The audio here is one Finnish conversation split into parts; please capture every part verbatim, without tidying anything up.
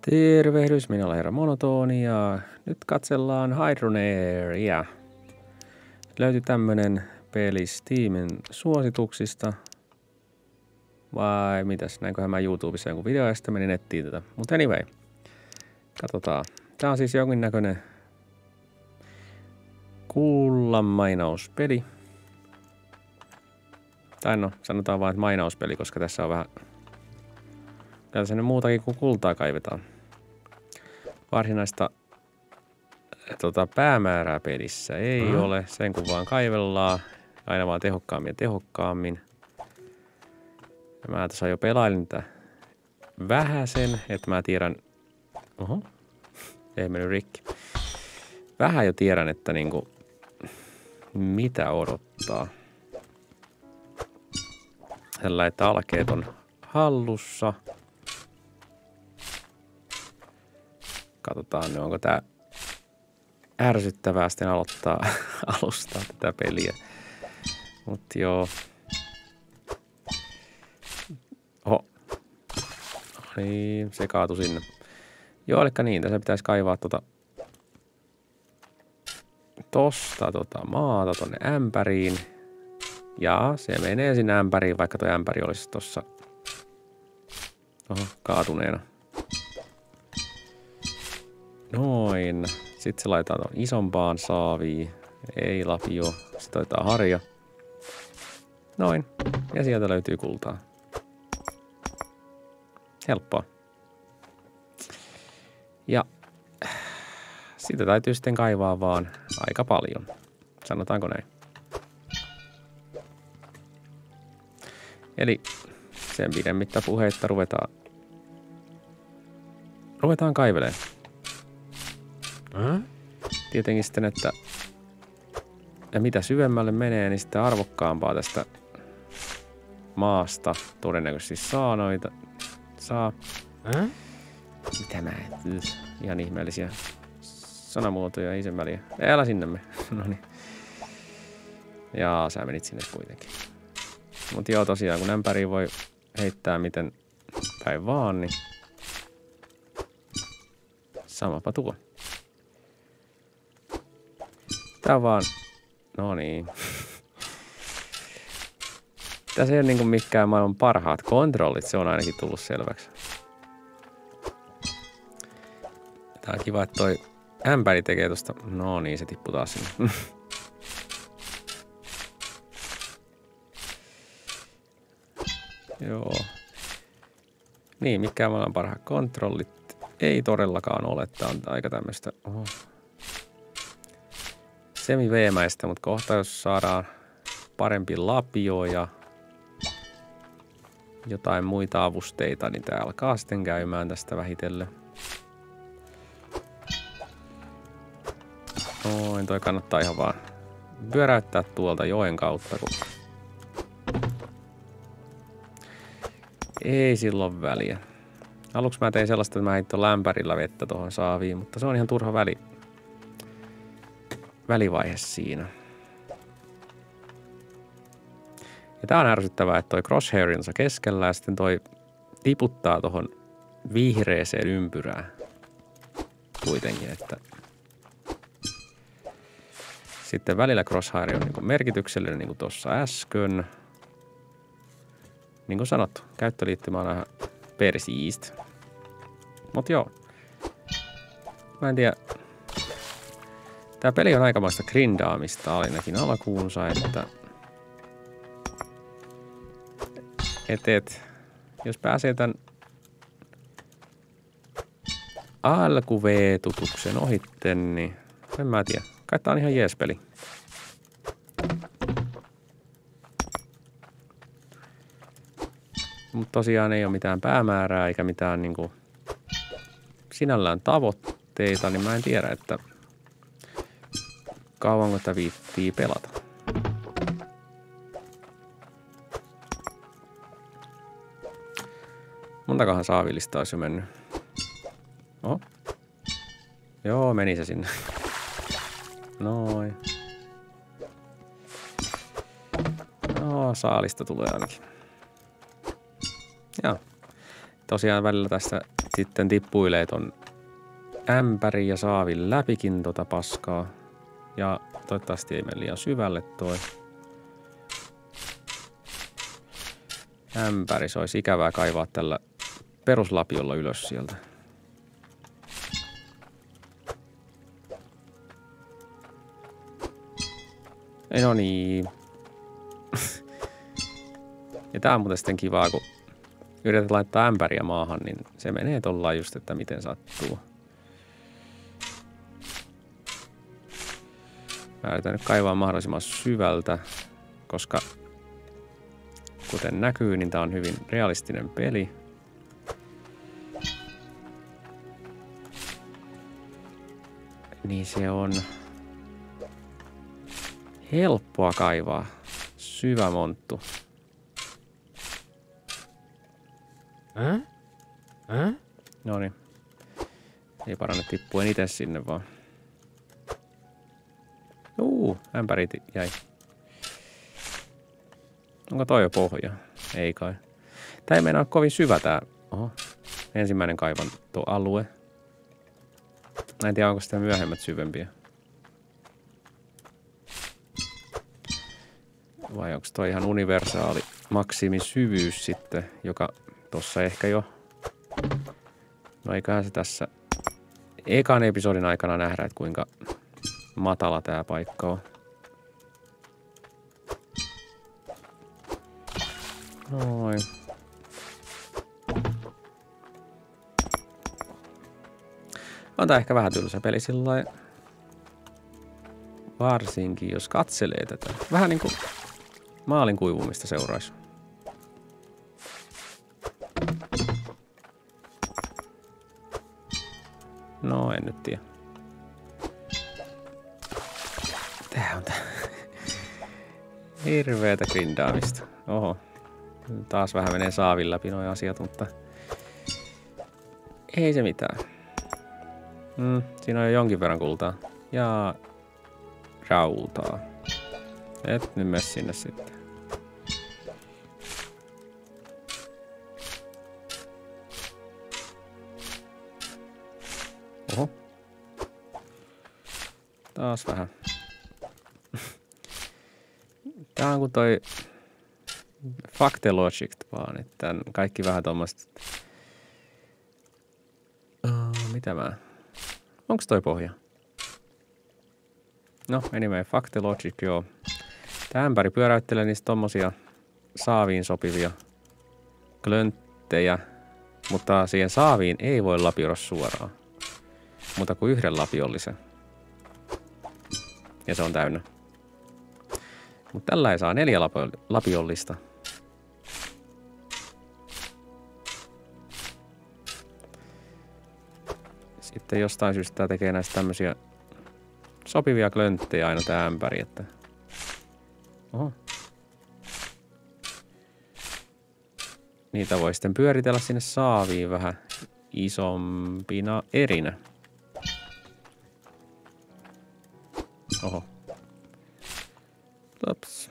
Tervehdys, minä olen Herra Monotoni ja nyt katsellaan Hydronairia. Löytyi tämmönen peli Steamin suosituksista. Vai mitäs, näinköhän mä YouTubessa jonkun video ja sitten menin nettiin tätä. Mutta anyway, katsotaan. Tää on siis jonkinnäköinen kullan mainauspeli. Tai no, sanotaan vaan, että mainauspeli, koska tässä on vähän tällainen muutakin kuin kultaa kaivetaan. Varsinaista tota, päämäärää pelissä ei mm. ole, sen kun vaan kaivellaan, aina vaan tehokkaammin ja tehokkaammin. Ja mä tuossa jo pelailin tätä vähäsen, että mä tiedän, oho, ei mennyt rikki. Vähän jo tiedän, että niinku, mitä odottaa. Tällä, että alkeet on hallussa. Katsotaan, onko tää ärsyttävää sitten aloittaa alustaa tätä peliä. Mut joo. Oho. Niin, se kaatui sinne. Joo, eli niin, tässä pitäisi kaivaa tota tosta tota maata tonne ämpäriin. Ja se menee sinne ämpäriin, vaikka tuo ämpäri olisi tossa oho, kaatuneena. Noin. Sitten se laitetaan tuon isompaan saaviin. Ei lapio. Sitten otetaan harja. Noin. Ja sieltä löytyy kultaa. Helppoa. Ja sitä täytyy sitten kaivaa vaan aika paljon. Sanotaanko näin. Eli sen pidemmittä puheitta ruvetaan, ruvetaan kaivelemaan. Äh? Tietenkin sitten, että ja mitä syvemmälle menee, niin sitten arvokkaampaa tästä maasta todennäköisesti saa noita. Saa. Äh? Mitä mä en. Ihan ihmeellisiä sanamuotoja, ei sen väliä. Älä sinne me. Noniin. Jaa, sä menit sinne kuitenkin. Mut joo, tosiaan, kun ämpäriin voi heittää miten päin vaan, niin samapa tuo. Tää on vaan, no niin. Tässä ei ole niinku mikään maailman parhaat kontrollit, se on ainakin tullut selväksi. Tää on kiva, että toi ämpäri tekee tosta, no niin, se tippuu taas sinne. Joo. Niin, mikään maailman parhaat kontrollit ei todellakaan ole. Tää on aika tämmöistä oho, semi-veemäistä, mutta kohta jos saadaan parempi lapio ja jotain muita avusteita, niin tää alkaa sitten käymään tästä vähitellen. Noin, toi kannattaa ihan vaan pyöräyttää tuolta joen kautta, kun ei silloin väliä. Aluksi mä tein sellaista, että mä heitin lämpärillä vettä tuohon saaviin, mutta se on ihan turha väli. välivaihe siinä. Ja tää on ärsyttävää, että toi crosshair on keskellä ja sitten toi tiputtaa tohon vihreeseen ympyrään. Kuitenkin, että sitten välillä crosshair on niinku merkityksellinen niin kuin tuossa äsken. Niin kuin sanottu, käyttöliittymä on vähän persiistä. Mut joo. Mä en tiedä. Tää peli on aikamoista grindaamista ainakin alkuunsa, että et, et, jos pääsee tän alkuveetutuksen ohitten, niin en mä tiedä. Kai tää on ihan jees peli. Mutta tosiaan ei ole mitään päämäärää eikä mitään niinku sinällään tavoitteita, niin mä en tiedä, että kauanko tätä viittii pelata. Montakahan saavillista olisi jo mennyt? Oho. Joo, meni se sinne. Noin. No, saalista tulee ainakin. Joo. tosiaan välillä tästä sitten tippuilee ton ämpärin ja saavin läpikin tota paskaa. Ja toivottavasti ei mene liian syvälle toi. Ämpäri, se olisi ikävää kaivaa tällä peruslapiolla ylös sieltä. Ei, no niin. Ja tää on muuten sitten kivaa, kun yrität laittaa ämpäriä maahan, niin se menee tollaan just, että miten sattuu. Mä yritän nyt kaivaa mahdollisimman syvältä, koska kuten näkyy, niin tää on hyvin realistinen peli. Niin se on helppoa kaivaa. Syvä monttu. Äh? Äh? Noniin. Ei paranne tippuen itse sinne vaan. Juu, ämpärit jäi. Onko toi jo pohja? Ei kai. Tää ei meinaa kovin syvä tää. Oho. Ensimmäinen kaivantoalue. Mä en tiedä, onko sitä myöhemmät syvempiä. Vai onko toi ihan universaali maksimisyvyys sitten, joka tossa ehkä jo... No eiköhän se tässä ekan episodin aikana nähdä, että kuinka matala tää paikka on. Noin. On tää ehkä vähän tylsä peli sillain. Varsinkin jos katselee tätä. Vähän niinku maalin kuivumista seuraisi. No en nyt tiedä. Tää on tää. Hirveetä grindaamista. Oho. Taas vähän menee saavin läpi noi asiat, mutta ei se mitään. Mm, siinä on jo jonkin verran kultaa. Ja rautaa. Et nyt mene sinne sitten. Oho. Taas vähän. Tää on kuin toi Factelogic vaan, että kaikki vähän tommoista. Uh, mitä mä? Onks toi pohja? No, anyway, Factelogic, joo. Tää ämpäri pyöräyttelee niistä tommosia saaviin sopivia klönttejä, mutta siihen saaviin ei voi lapioida suoraan. Mutta kuin yhden lapiollisen. Ja se on täynnä. Mutta tällä ei saa neljä lapiollista. Sitten jostain syystä tää tekee näistä tämmösiä sopivia klönttejä aina tää ämpäri, että... Oho. Niitä voi sitten pyöritellä sinne saaviin vähän isompina erinä. Oho. Ups.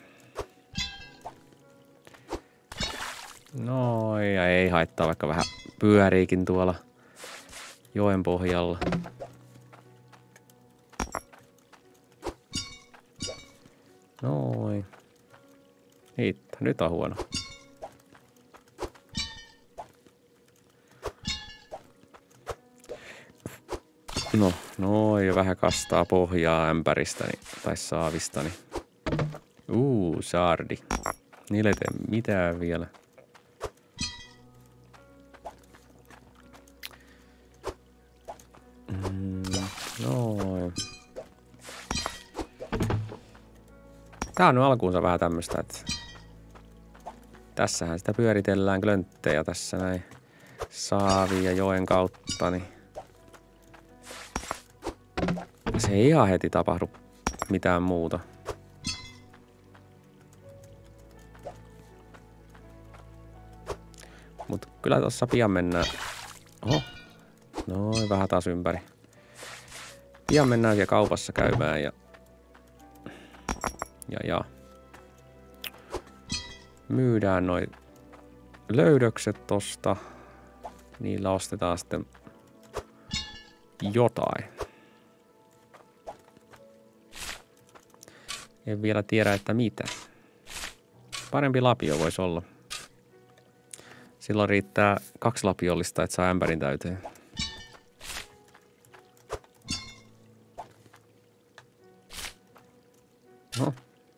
No ja ei haittaa, vaikka vähän pyöriikin tuolla joen pohjalla. Noin. Hitto, nyt on huono. No, noin jo vähän kastaa pohjaa ämpäristäni tai saavistani. Uu, saardi. Niille ei tee mitään vielä. Mm, noin. Tää on nyt alkuunsa vähän tämmöstä, että tässähän sitä pyöritellään klönttejä tässä näin saavin ja joen kautta, niin se ei ihan heti tapahdu mitään muuta. Mut kyllä tossa pian mennään. Oho. Noin, vähän taas ympäri. Pian mennään siellä kaupassa käymään ja... Ja ja. Myydään noi löydökset tosta. Niillä ostetaan sitten jotain. En vielä tiedä, että mitä. Parempi lapio voisi olla. Silloin riittää kaksi lapiollista, että saa ämpärin täyteen. No.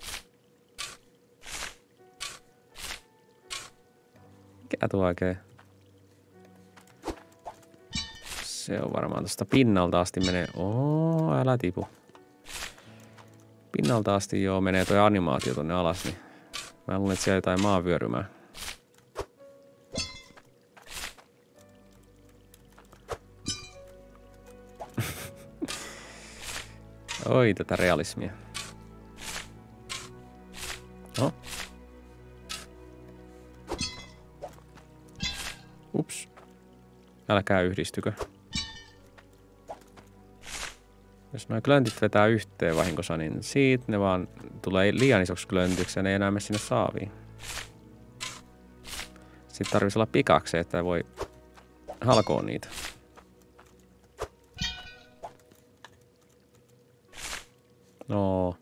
Mikä tuo oikein? Se on varmaan tuosta pinnalta asti menee. Oo, älä tipu. Pinnalta asti joo menee toi animaatio tonne alas, niin mä luulen, että siellä jotain maavyörymää. Oi, tätä realismia. No. Ups. Älkää yhdistykö. Jos nuo klöntit vetää yhteen vahingossa, niin siitä ne vaan tulee liian isoksi klöntiksi ja ne ei enää mene sinne saaviin. Sitten tarvitsisi olla pikaksi, että voi halkoa niitä. No.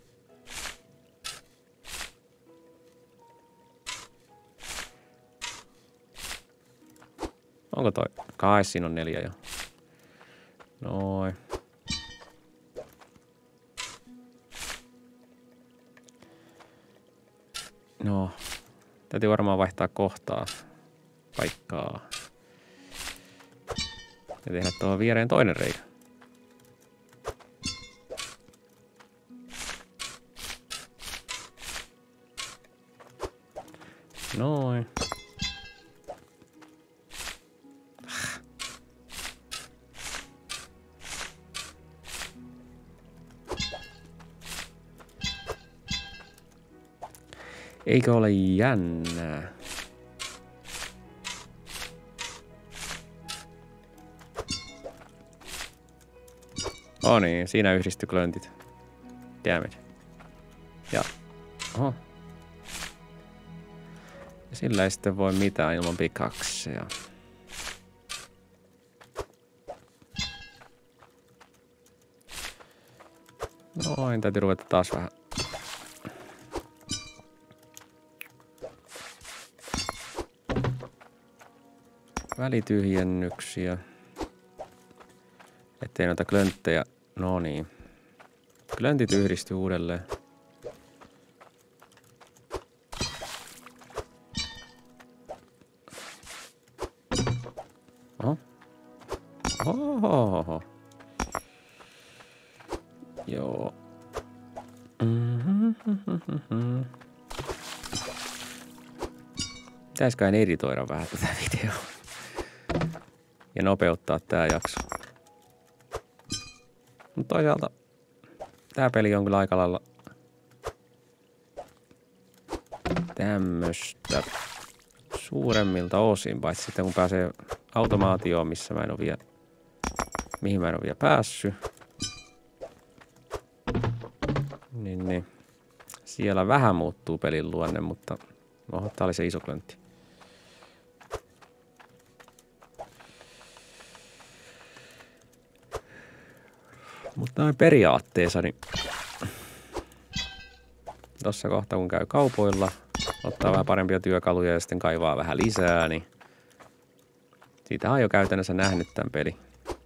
Onko toi? Kai siinä on neljä jo. Noin. No. Täytyy varmaan vaihtaa kohtaa. Paikkaa. Ja tehdä tuohon viereen toinen reikä. Noin. Eikö ole jännää? Oh niin, siinä yhdistyi klöntit. Damage. Ja. Oho. Ja sillä ei sitten voi mitään ilman pikakseja. Noin, täytyy ruveta taas vähän. Välityhjennyksiä. Ettei noita klönttejä. No niin. Klöntit yhdistyy uudelleen. Oho. Ohohoho. Joo. Mm-hmm. Pitäisiköhän editoida vähän tätä videoa. Ja nopeuttaa tää jakso. Mutta toisaalta tää peli on kyllä aika lailla tämmöstä suuremmilta osin, paitsi sitten kun pääsee automaatioon, missä mä en ole vielä, mihin mä en ole vielä päässyt. Niin, niin. Siellä vähän muuttuu pelin luonne, mutta oho, tää oli se iso klöntti. Mutta noin periaatteessa, niin tossa kohtaa kun käy kaupoilla, ottaa vähän parempia työkaluja ja sitten kaivaa vähän lisää, niin siitä on jo käytännössä nähnyt tämän peli.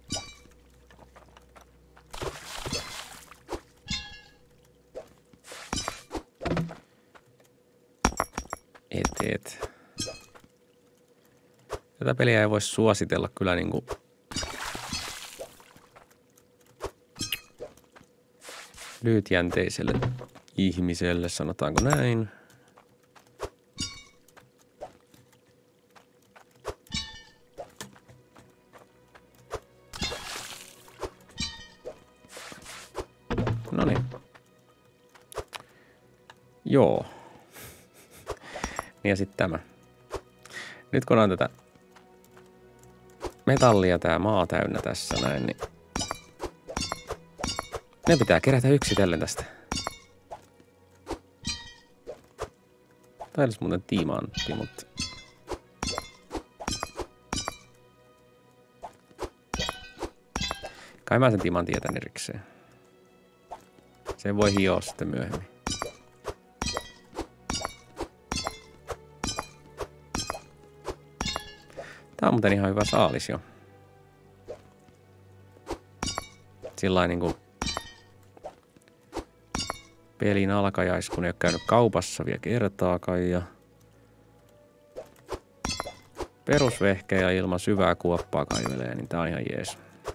Et, et. Tätä peliä ei voi suositella kyllä niinku lyhytjänteiselle ihmiselle, sanotaanko näin. Noniin. Joo. Ja sitten tämä. Nyt kun on tätä metallia tää maa täynnä tässä näin, niin ne pitää kerätä yksitellen tästä. Tää olisi muuten tiimantti, mutta Kai mä sen timantin jätän erikseen. Sen voi hioa sitten myöhemmin. Tää on muuten ihan hyvä saalis jo. Sillain niinku pelin alkajais, kun ei ole käynyt kaupassa vielä kertaakaan ja perusvehkejä ilman syvää kuoppaa kaivelee, niin tää on ihan jees.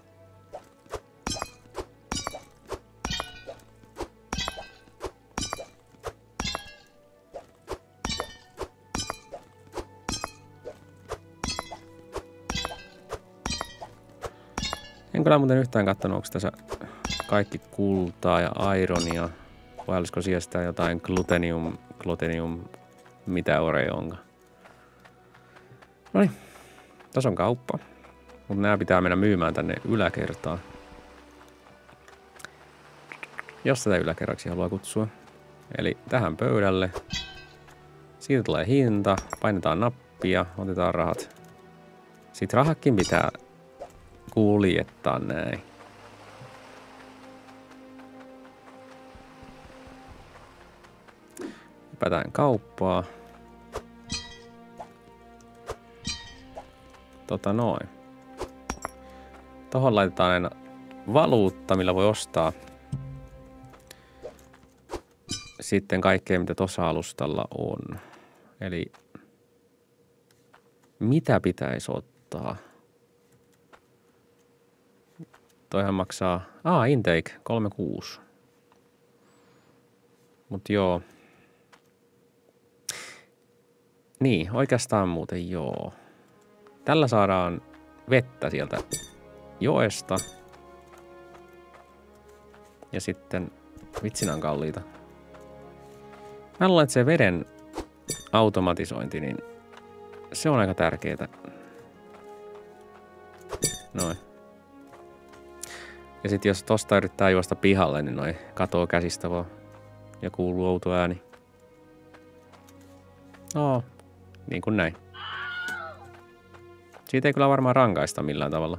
En kyllä muuten yhtään katsonut, onko tässä kaikki kultaa ja ironia, vai olisiko siellä sitä jotain glutenium, glutenium, mitä ore onkaan. Noniin, tässä on kauppa, mutta nämä pitää mennä myymään tänne yläkertaan. Jos tätä yläkerraksi haluaa kutsua. Eli tähän pöydälle. Siitä tulee hinta, painetaan nappia, otetaan rahat. Sitten rahakin pitää kuljettaa näin. Hypätään kauppaa. Tota noin. Tohon laitetaan aina valuutta, millä voi ostaa sitten kaikkea, mitä tuossa alustalla on. Eli mitä pitäisi ottaa? Toihan maksaa... Ah, intake kolme kuusi. Mut joo. Niin, oikeastaan muuten joo. Tällä saadaan vettä sieltä joesta. Ja sitten vitsin on kalliita. Mä luulen, että se veden automatisointi, niin se on aika tärkeetä. Noin. Ja sitten jos tosta yrittää juosta pihalle, niin noi katoo käsistä vaan. Ja kuuluu outo ääni. No, niin kuin näin. Siitä ei kyllä varmaan rankaista millään tavalla.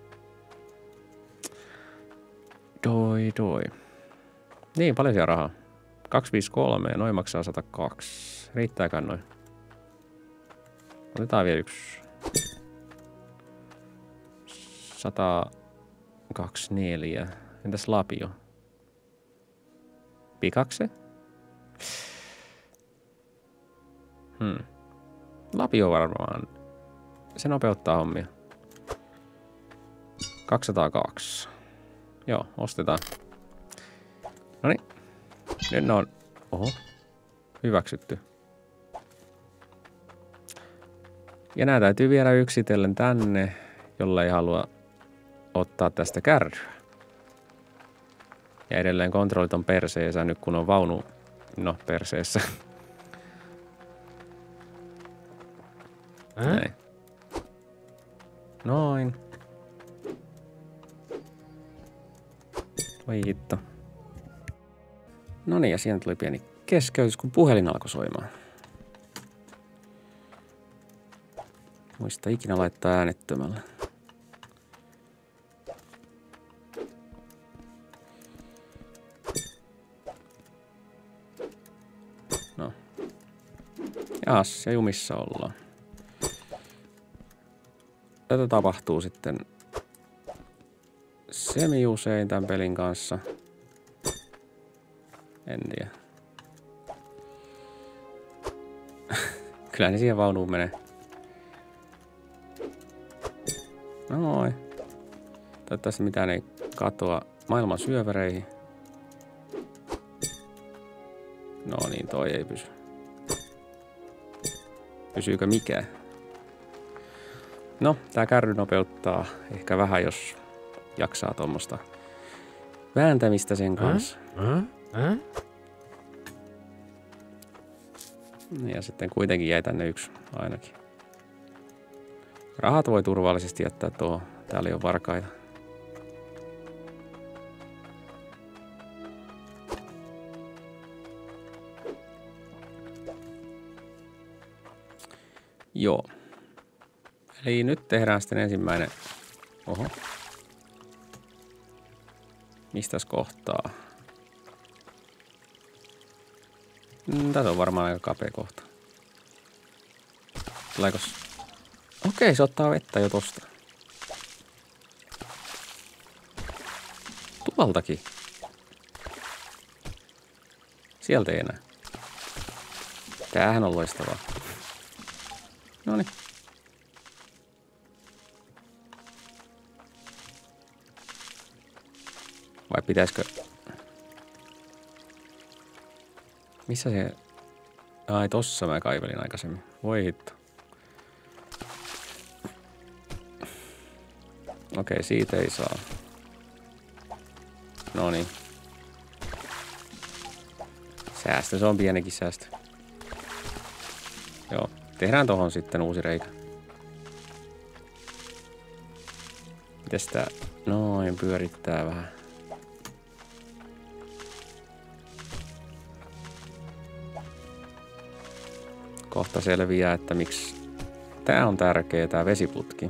Doi, doi. Niin, paljon siellä rahaa. kaksisataaviisikymmentäkolme ja noin maksaa sata kaksi. Riittääkään noin? Otetaan vielä yksi. sata kaksikymmentäneljä. Entäs lapio? Pikakse? Hmm. Lapio varmaan. Se nopeuttaa hommia. kaksisataakaksi. Joo, ostetaan. Noniin. Nyt ne on... Oho. Hyväksytty. Ja nää täytyy viedä yksitellen tänne, jolle ei halua ottaa tästä kärryä. Ja edelleen kontrollit on perseessä nyt kun on vaunu... No, perseessä. Äh? Näin. Noin. Voi hitto. Noniin, ja siinä tuli pieni keskeytys, kun puhelin alkoi soimaan. Muista ikinä laittaa äänettömällä. No. Jaas, ja jumissa ollaan. Tätä tapahtuu sitten semi-usein tämän pelin kanssa. En tiedä. Kyllä ne siihen vaunuun menee. Noin. Toivottavasti mitään ei katoa maailman syövereihin. No niin, toi ei pysy. Pysyykö mikään? No, tää kärry nopeuttaa ehkä vähän, jos jaksaa tuommoista vääntämistä sen kanssa. Äh? Äh? Ja sitten kuitenkin jäi tänne yksi ainakin. Rahat voi turvallisesti jättää tuohon. Täällä ei ole varkaita. Joo. Eli nyt tehdään sitten ensimmäinen. Oho. Mistäs kohtaa? Mm, tässä on varmaan aika kapea kohta. Tuleekos? Okei, se ottaa vettä jo tosta. Tuoltakin. Sieltä ei enää. Tämähän on loistavaa. Noniin. Vai pitäisikö... Missä se... Ai tossa mä kaivelin aikaisemmin. Voi hitto. Okei, siitä ei saa. Noniin. Säästö, se on pienikin säästö. Joo, tehdään tohon sitten uusi reikä. Mites tää? Noin, pyörittää vähän. Kohta selviää, että miksi tää on tärkeä, tää vesiputki.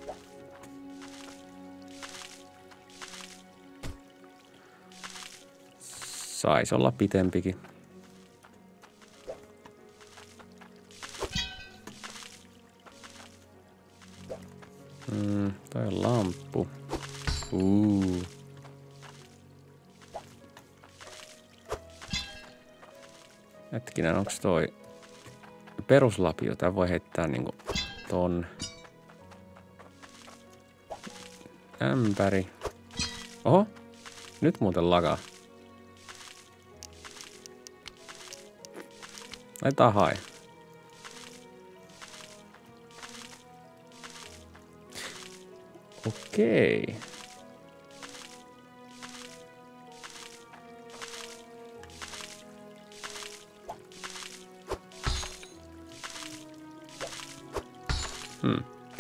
Saisi olla pitempikin. Mm, toi on lamppu. Uh. Hetkinen, onks toi peruslapio? Tää voi heittää niinku ton ämpäri. Oho, nyt muuten lagaa. Laitetaan hai. Okei. Hmm.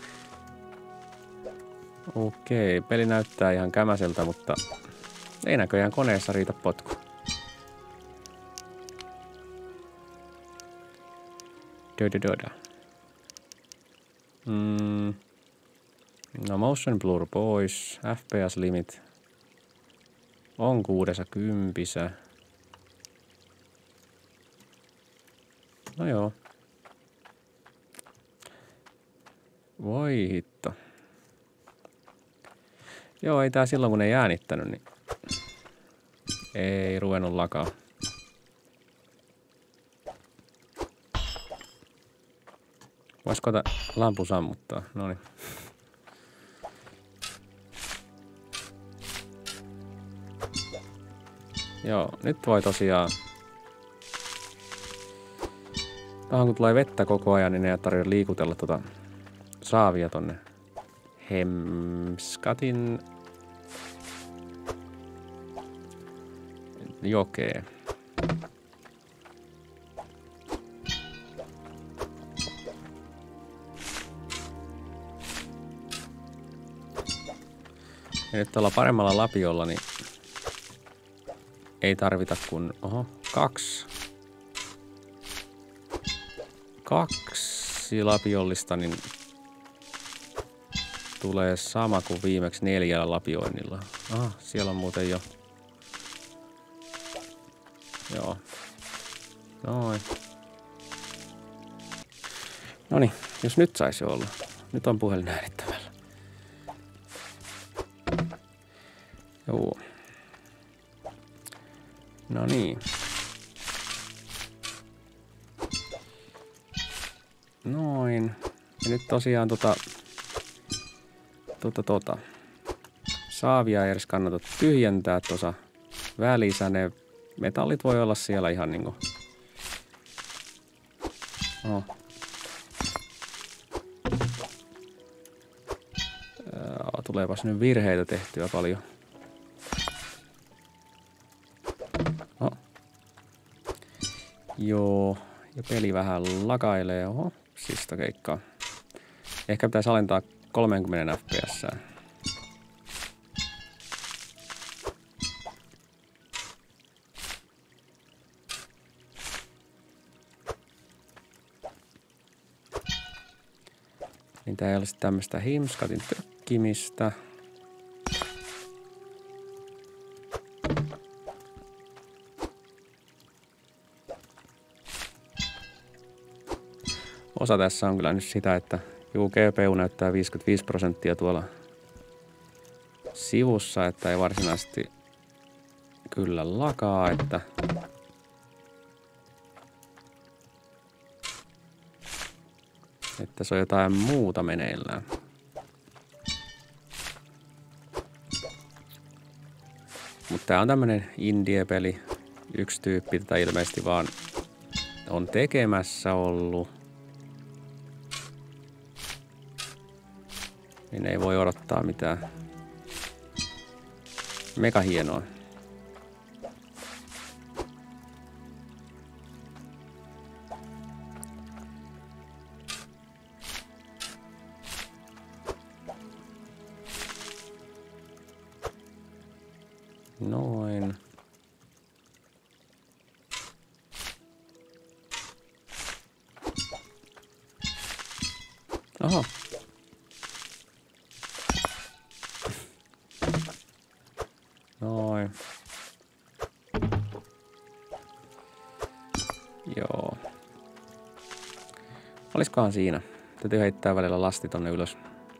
Okei, peli näyttää ihan kämäseltä, mutta ei näköjään koneessa riitä potku. Dödödödö. Mm. No motion blur pois, F P S limit on kuudessa kympissä. No joo. Voi hitto. Joo, ei tää silloin kun ei äänittänyt, niin ei ruvennut lakaa. Voisiko tää lampu sammuttaa? Noniin. Joo, nyt voi tosiaan... Tähän kun tulee vettä koko ajan, niin ei tarvitse liikutella tota saavia tonne Hemskatin jokeen. Ja nyt tuolla paremmalla lapiolla, niin ei tarvita kuin, oho, kaksi. Kaksi lapiollista, niin tulee sama kuin viimeksi neljällä lapioinnilla. Ah, siellä on muuten jo. Joo. Noin. Noniin, jos nyt saisi olla. Nyt on puhelin äänittämällä. Joo. No niin. Noin. Ja nyt tosiaan tota... Tota tota... Saavia ei edes kannata tyhjentää tuossa välissä. Ne metallit voi olla siellä ihan niinku... Oho. Tuleepas nyt virheitä tehtyä paljon. Oh. Joo, ja peli vähän lakailee. Oho, sista keikkaa. Ehkä pitäisi alentaa kolmekymmentä F P S. Niin tää ei olisi tämmöistä himskatin tökkimistä. osa tässä on kyllä nyt sitä, että juu, G P U näyttää viisikymmentäviisi prosenttia tuolla sivussa, että ei varsinaisesti kyllä lakaa, että että se on jotain muuta meneillään. Mutta tää on tämmönen indie-peli. Yksi tyyppi tätä ilmeisesti vaan on tekemässä ollut. Niin ei voi odottaa mitään mega hienoa. Noin. Oho. Noin. Joo. Olisikohan siinä? Täytyy heittää välillä lasti tonne ylös.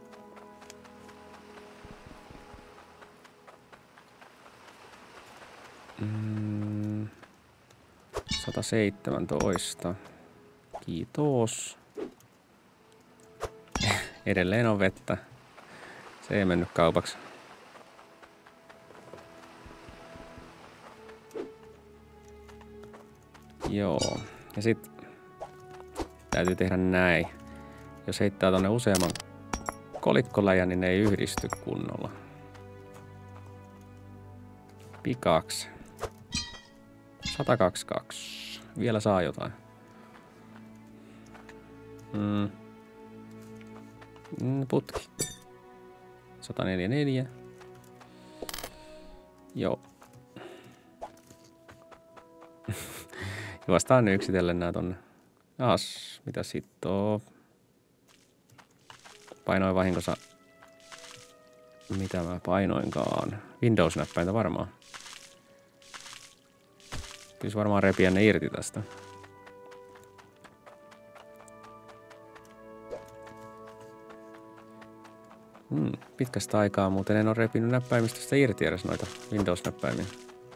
Mm, sata seitsemäntoista. Kiitos. Edelleen on vettä. Se ei mennyt kaupaksi. Joo. Ja sit täytyy tehdä näin. Jos heittää tonne useamman kolikkoläjän, niin ne ei yhdisty kunnolla. Pikaksi. sata kaksikymmentäkaksi. Vielä saa jotain. Mm. Mm, putki. sata neljäkymmentäneljä. Joo. Juostaan yksitellen nää tonne. As, mitä sittoo? Painoin vahingossa. Mitä mä painoinkaan? Windows-näppäintä varmaan. Pitäisi varmaan repiä ne irti tästä. Hmm, pitkästä aikaa muuten en ole repinyt näppäimistöstä irti edes noita Windows-näppäimiä.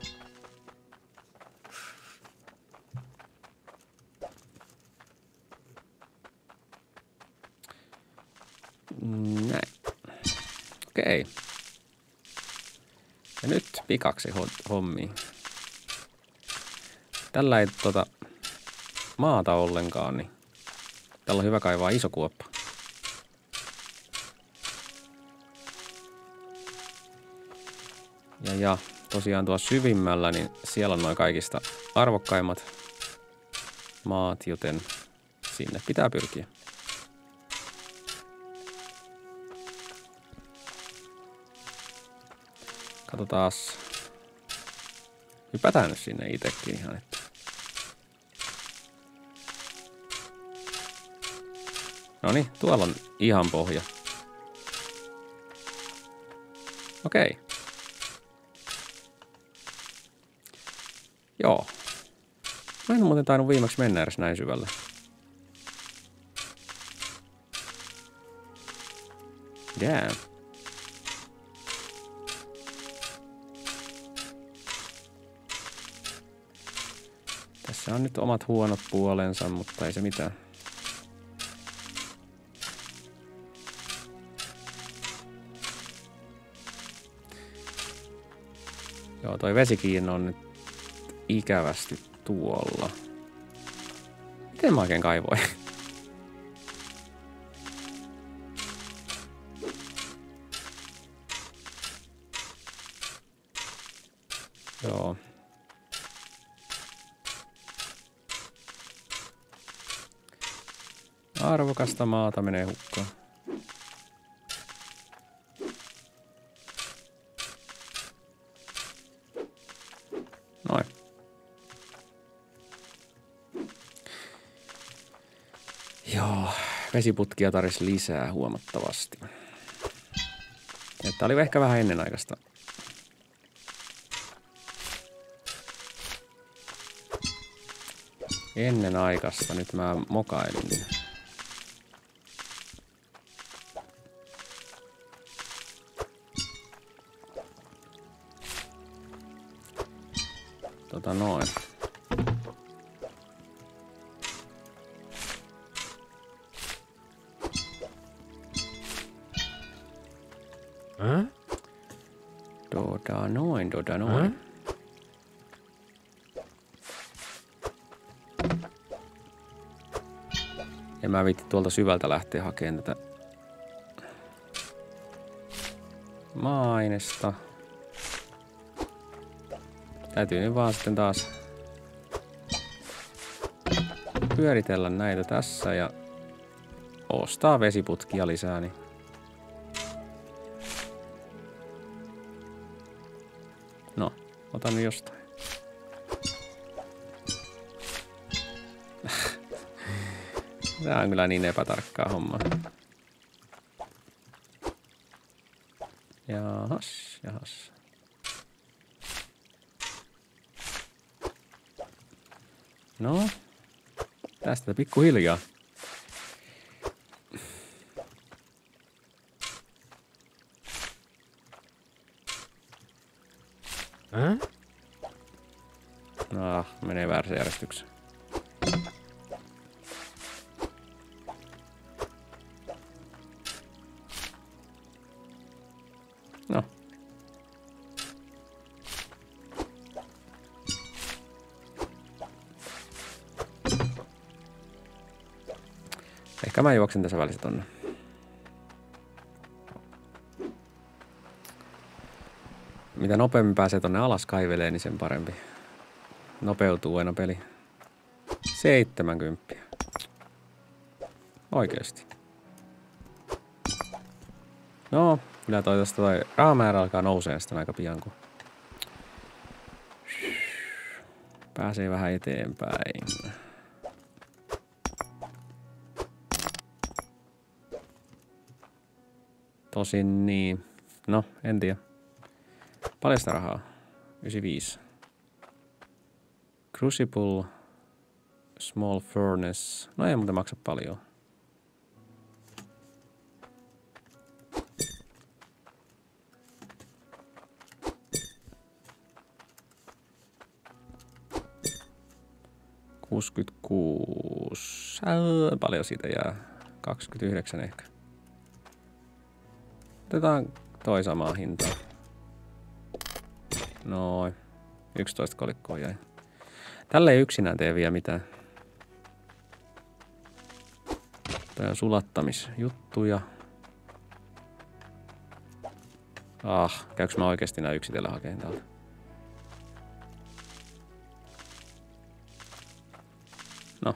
Näin. Okei. Ja nyt pikaksi hommiin. Tällä ei tota maata ollenkaan, niin tällä on hyvä kaivaa iso kuoppa. Ja, ja tosiaan tuossa syvimmällä, niin siellä on noin kaikista arvokkaimmat maat, joten sinne pitää pyrkiä. Katsotaas. Hypätään nyt sinne itsekin ihan, että. Noniin, tuolla on ihan pohja. Okei. Joo. Mä en muuten tainnut viimeksi mennä edes näin syvälle. Damn. Tässä on nyt omat huonot puolensa, mutta ei se mitään. Joo, toi vesikiinno on nyt ikävästi tuolla. Miten mä oikein kaivoin? Joo. Arvokasta maata menee hukkaan. Noin. Joo, vesiputkia tarvitsisi lisää huomattavasti. Että oli ehkä vähän ennenaikaista. Ennenaikaista, nyt mä mokailin. Tota noin. Äh? Tota noin, tota noin. Äh? En mä viitti tuolta syvältä lähteä hakemaan tätä maa-ainesta. Täytyy nyt vaan sitten taas pyöritellä näitä tässä ja ostaa vesiputkia lisää. Niin. No, otan nyt jostain. Tää on kyllä niin epätarkkaa hommaa. Jahas, jahas. No, tästä pikkuhiljaa. Äh? Ah, menee väärässä järjestyksessä. No. Ehkä mä juoksen tässä välissä tonne. Mitä nopeammin pääsee tonne alas kaivelee, niin sen parempi. Nopeutuu aina peli. seitsemänkymmentä. Oikeesti. No, kyllä toi tosta toi rahamäärä alkaa nousee sitten aika pian, kun pääsee vähän eteenpäin. Tosin niin. No, en tiedä. Paljon sitä rahaa? yhdeksänkymmentäviisi. Crucible. Small furnace. No ei muuten maksa paljon. kuusikymmentäkuusi. Äh, paljon siitä jää. kaksikymmentäyhdeksän ehkä. Otetaan toi samaa hintaa. Noin. yksitoista kolikkoa jäi. Tällä ei yksinään tee vielä mitään. Tää on sulattamisjuttuja. Ah, käykö mä oikeesti nää yksitellen hakeen täältä? No.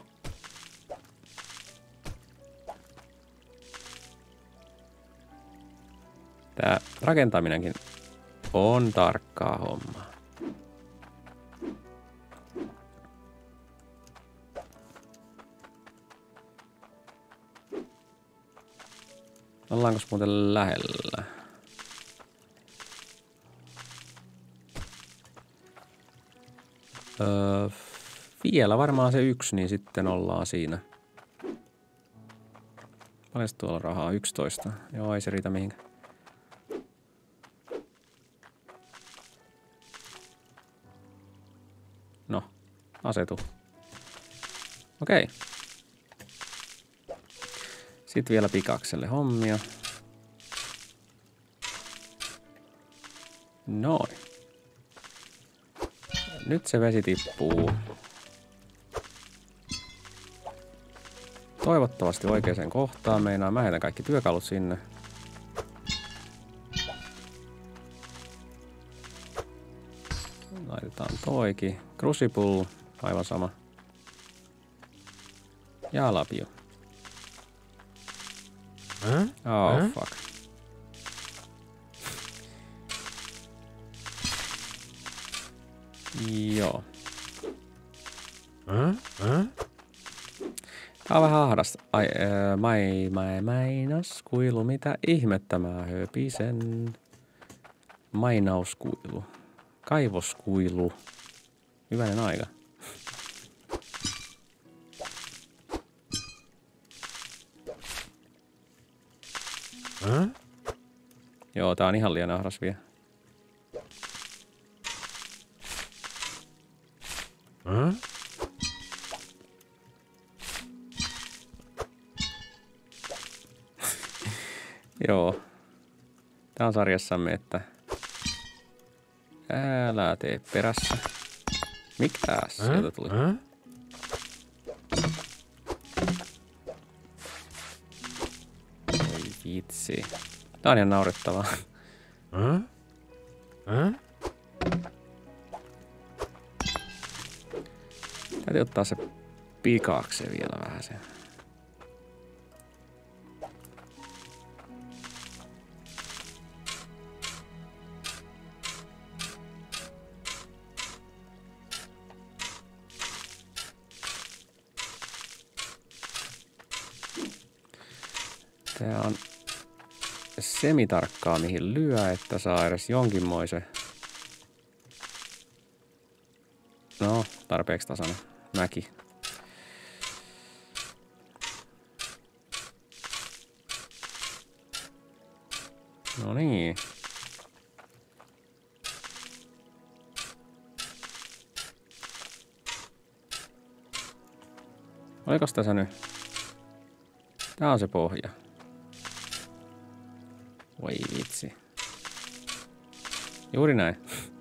Tää rakentaminenkin on tarkkaa hommaa. Ollaanko muuten lähellä? Öö, vielä varmaan se yksi, niin sitten ollaan siinä. Paljon tuolla rahaa? yksitoista. Joo, ei se riitä mihinkään. No, asetu. Okei. Sitten vielä Pikakselle hommia. Noin. Nyt se vesi tippuu. Toivottavasti oikeaan kohtaan. Meinaa mä heitän kaikki työkalut sinne. Laitetaan toikin. Crucible, aivan sama. Ja lapio. Äh? Oh, äh? fuck. Joo. Äh? Äh? Tää on vähän ahdasta. Ai, ää, mai, mai, mainoskuilu. Mitä ihmettä mä höpisen? Mainauskuilu. Kaivoskuilu. Hyvänen aika. Äh? Joo, tää on ihan liian ahdas vielä. Huh? Joo. Tää on sarjassamme, että älä tee perässä. Mikäs Huh? sieltä tuli? Huh? Ei vitsi. Tää on ihan naurettavaa. Huh? Huh? Täytyy ottaa se pikaakseen vielä vähän sen. Tää on semitarkkaa mihin lyö, että saa edes jonkinmoisen. No, tarpeeksi tasainen mäki. No niin. Olikos tässä nyt? Tää on se pohja. Voi vitsi. Juuri näin.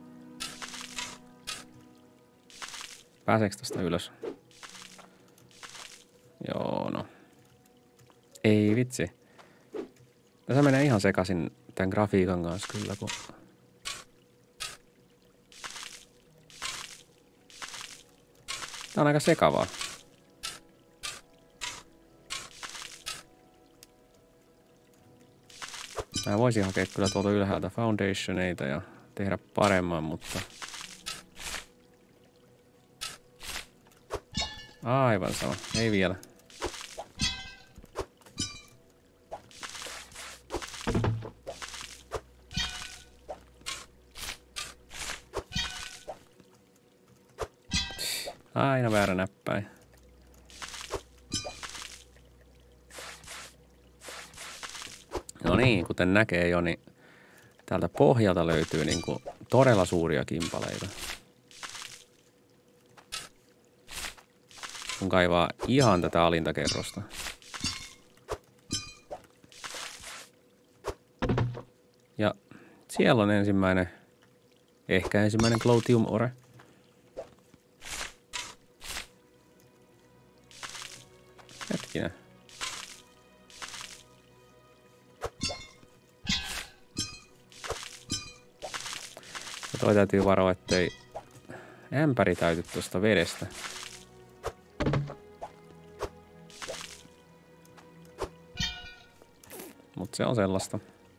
Pääseekö tästä ylös? Joo, no. Ei vitsi. Tässä menee ihan sekaisin tämän grafiikan kanssa kyllä, kun... Tää on aika sekavaa. Mä voisin hakea kyllä tuolta ylhäältä foundationeita ja tehdä paremman, mutta... Aivan sama. Ei vielä. Aina väärä näppäin. No niin, kuten näkee jo, niin täältä pohjalta löytyy niinku todella suuria kimpaleita. Kun kaivaa ihan tätä alintakerrosta. Ja siellä on ensimmäinen, ehkä ensimmäinen Glotium ore. Hetkinen. Ja toi täytyy varoa, ettei ämpäri täyty tuosta vedestä. Mut se on sellaista.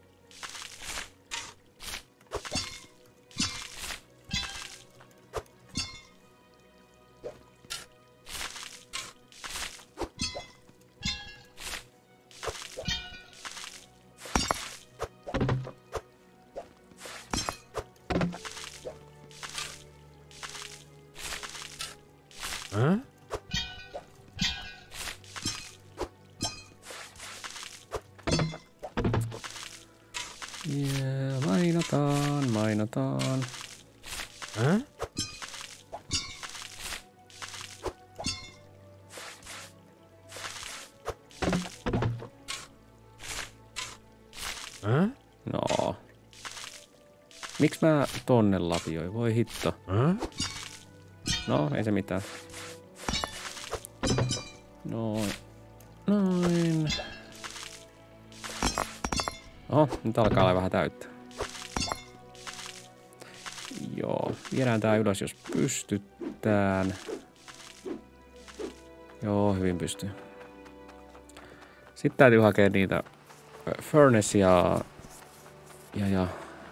Huh? Yeah, mainotaan, mainotaan. Huh? Huh? No. Miksi mä tonne lapioin? Voi hitto. Huh? No, ei se mitään. Noin. Noin. Oho, nyt alkaa olla vähän täyttä. Joo, viedään tää ylös, jos pystytään. Joo, hyvin pystyy. Sitten täytyy hakea niitä furnace ja, ja, ja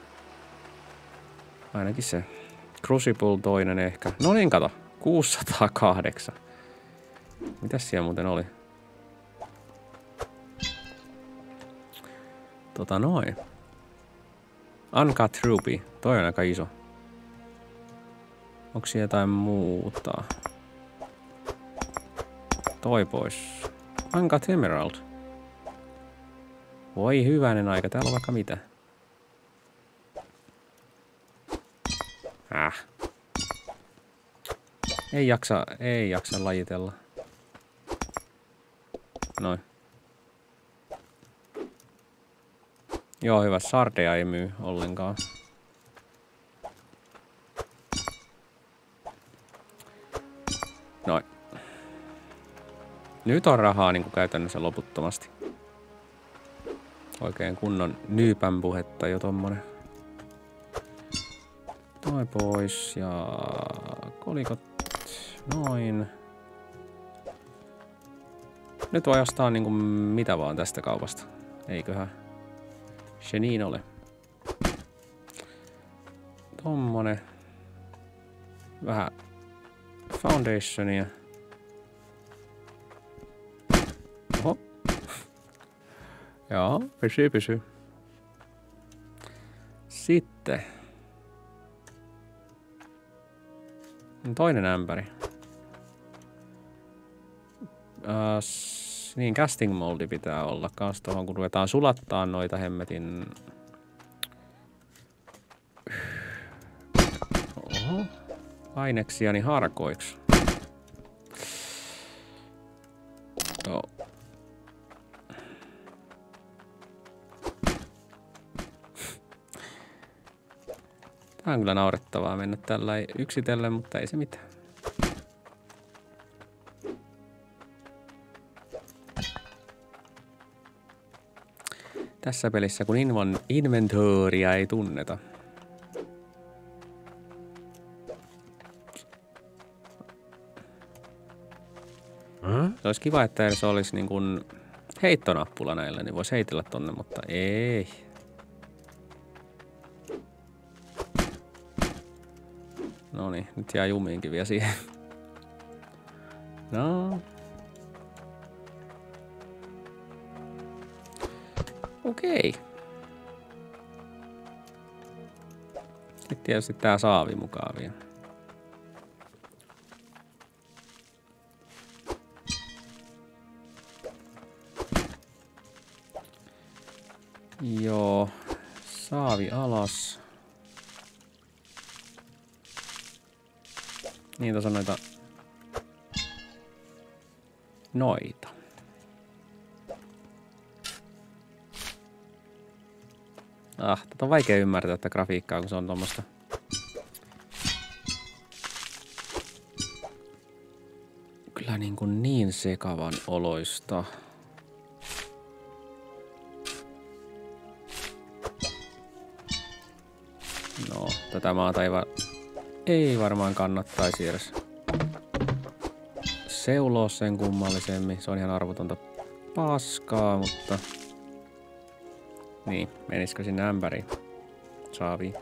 ainakin se crucible toinen ehkä. No niin, kato. kuusisataakahdeksan. Mitäs siellä muuten oli? Tota noin. Uncut ruby. Toi on aika iso. Onko siellä jotain muuta? Toi pois. Uncut emerald. Voi hyvänen aika. Täällä on vaikka mitä. Äh. Ei jaksa, ei jaksa lajitella. Noin. Joo, hyvä. Sardeja ei myy ollenkaan. Noin. Nyt on rahaa niin kuin käytännössä loputtomasti. Oikein kunnon nyypän puhetta jo tommonen. Toi pois ja kolikot. Noin. Nyt voi ostaa niinku mitä vaan tästä kaupasta. Eiköhän se niin ole. Tommonen. Vähän foundationia. Oho. Joo, pysyy, pysyy. Sitten. Toinen ämpäri. Äh, niin, casting moldi pitää olla kans tohon, kun ruvetaan sulattaa noita hemmetin... Oho. Aineksiani harkoiksi. Joo. Tää on kyllä naurettavaa mennä tällä yksitellen, mutta ei se mitään. Tässä pelissä kun inventoria ei tunneta. Huh? Se olisi kiva, että se olisi niin kuin heittonappula näillä, niin voisi heitellä tonne, mutta ei. Noniin, nyt jää jumiinkin vielä siihen. No. Okei. Sitten tietysti tää saavi mukaan vielä. Joo. Saavi alas. Niin, tuossa on noita... Noita. Ah, tätä on vaikea ymmärtää tätä grafiikkaa, kun se on tommoista... Kyllä niin kuin niin sekavan oloista. No, tätä maata ei, va ei varmaan kannattaisi edes seuloa sen kummallisemmin. Se on ihan arvotonta paskaa, mutta... Niin, menisikö sinne ämpäriin? Saaviin.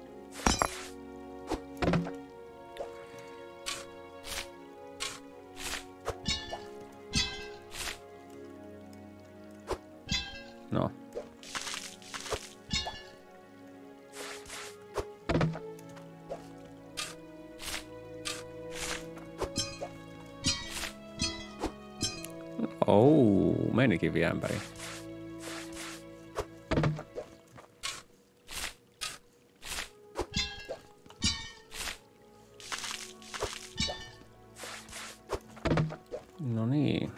No. Oh, menikin vielä ämpäriin. No niin.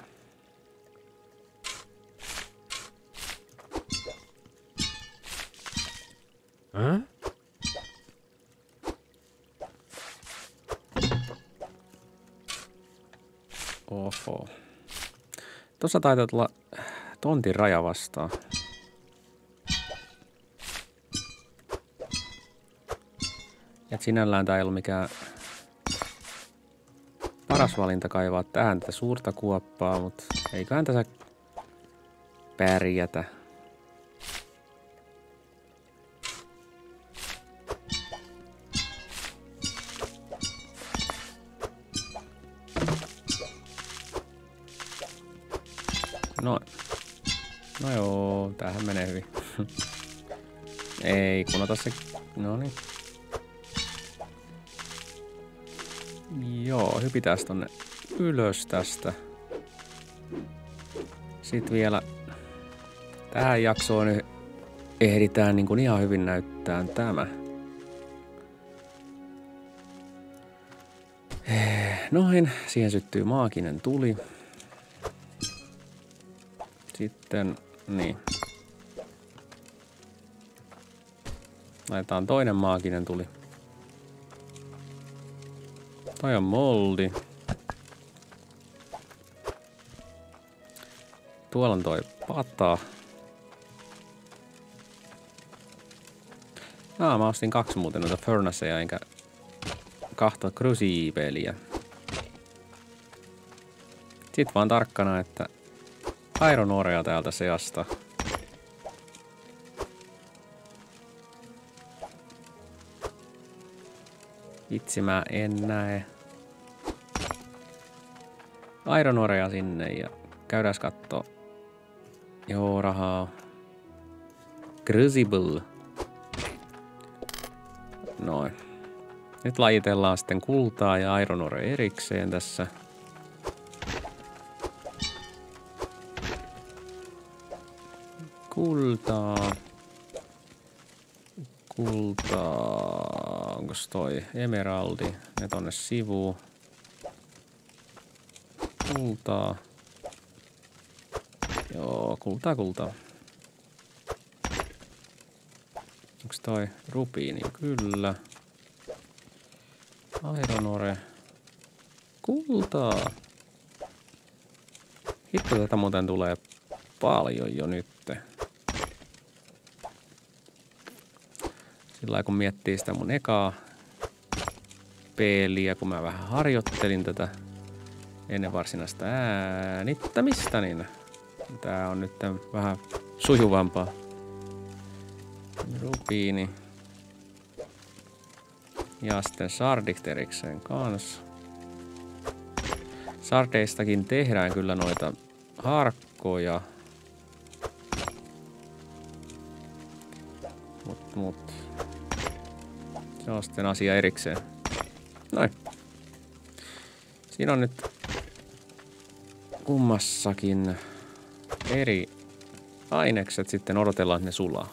Huh? Oho. Tuossa taitaa tulla tontin raja vastaan. Et sinällään tää ei ollut mikään paras valinta kaivaa tähän tätä suurta kuoppaa, mutta eiköhän tässä pärjätä. No, no joo, tämähän menee hyvin. Ei, kun ota se... No niin. Joo, hypitään tonne ylös tästä. Sitten vielä tähän jaksoon nyt ehditään niin kuin ihan hyvin näyttää tämä. noin. Siihen syttyy maaginen tuli. Sitten, niin. Laitetaan toinen maaginen tuli. Toi on moldi. Tuolla on toi pata. Aa, mä ostin kaksi muuten noita furnaceja, enkä kahta crucibelia. Sitten vaan tarkkana, että iron orea täältä seasta. Itse mä en näe. Iron orea sinne ja käydään kattoo. Joo, rahaa. Crucible. Noin. Nyt lajitellaan sitten kultaa ja iron ore erikseen tässä. Kultaa. Kultaa. Onkos toi emeraldi? Ne tonne sivuun. Kultaa. Joo, kultaa, kultaa. Onks toi rubiini? Kyllä. Iron ore. Kultaa. Hitto, tätä muuten tulee paljon jo nyt. Sillä kun miettii sitä mun ekaa peliä, kun mä vähän harjoittelin tätä ennen varsinaista äänittämistä, niin tää on nyt vähän sujuvampaa. Rubiini. Ja sitten sardit erikseen kanssa. Sardeistakin tehdään kyllä noita harkkoja. Mut, mut. Se on sitten asia erikseen. Noin. Siinä on nyt kummassakin eri ainekset, sitten odotellaan, että ne sulaa.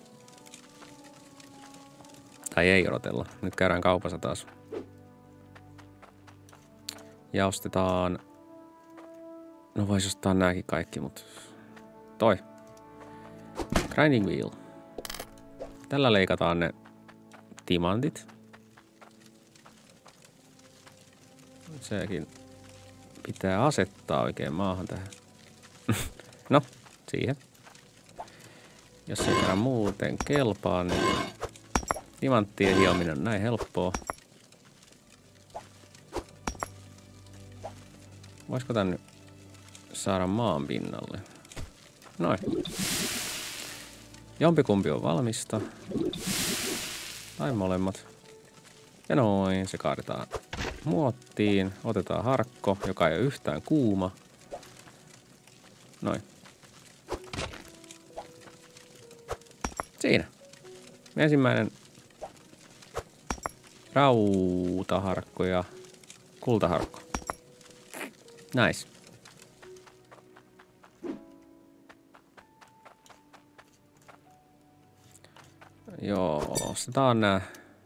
Tai ei odotella. Nyt käydään kaupassa taas. Ja ostetaan... No vois ostaa nääkin kaikki, mut... Toi. Grinding wheel. Tällä leikataan ne timantit. Sekin pitää asettaa oikein maahan tähän. No, siihen. Jos ei kerran muuten kelpaa, niin timanttien hiominen on näin helppoa. Voisiko tän nyt saada maan pinnalle? Noin. Jompikumpi on valmista. Tai molemmat. Ja noin, se kaadetaan muottiin. Otetaan harkko, joka ei ole yhtään kuuma. Noin. Siinä. Ensimmäinen rautaharkko ja kultaharkko. Nice. Joo, ostetaan nää.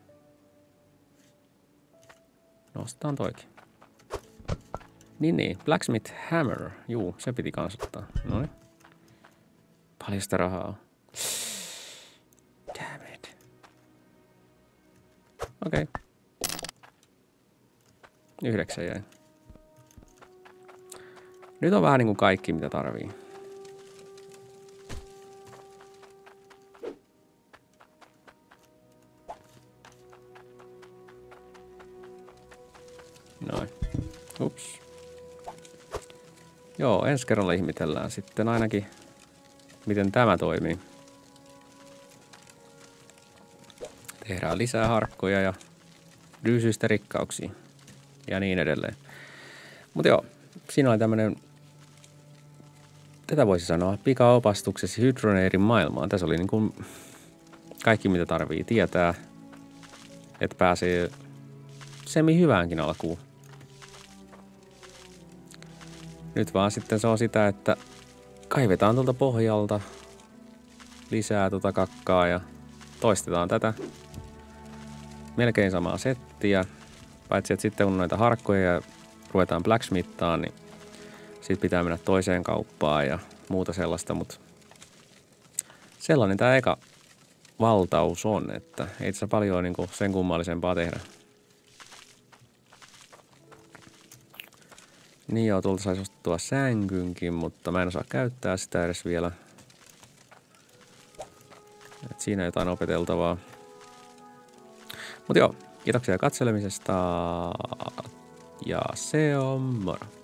Nostetaan toikin. Niin niin, Blacksmith Hammer. Juu, se piti kans ottaa. Noin. Paljon sitä rahaa on. Damn it. Okei. Okay. Yhdeksän jäi. Nyt on vähän niinku kaikki, mitä tarvii. Noin. Ups. Joo, ensi kerralla ihmetellään sitten ainakin, miten tämä toimii. Tehdään lisää harkkoja ja ryysyistä rikkauksia ja niin edelleen. Mutta joo, siinä oli tämmönen, tätä voisi sanoa, pikaopastuksesi Hydroneerin maailmaan. Tässä oli niin kuin kaikki, mitä tarvii tietää, että pääsee semi hyväänkin alkuun. Nyt vaan sitten se on sitä, että kaivetaan tuolta pohjalta lisää tuota kakkaa ja toistetaan tätä melkein samaa settiä. Paitsi että sitten kun noita harkkoja ja ruvetaan blacksmithaan, niin sit pitää mennä toiseen kauppaan ja muuta sellaista, mutta sellainen tää eka valtaus on, että ei tässä paljon niinku sen kummallisempaa tehdä. Niin joo, tuolta saisi ostettua sängynkin, mutta mä en osaa käyttää sitä edes vielä. Et siinä jotain opeteltavaa. Mut joo, kiitoksia katselemisesta ja se on moro.